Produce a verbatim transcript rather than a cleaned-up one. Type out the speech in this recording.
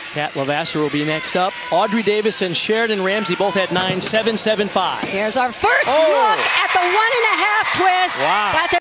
Kat LeVasseur will be next up. Audrey Davis and Sheridan Ramsey both had nine seven seven five. Here's our first oh. look at the one and a half twist. Wow. That's a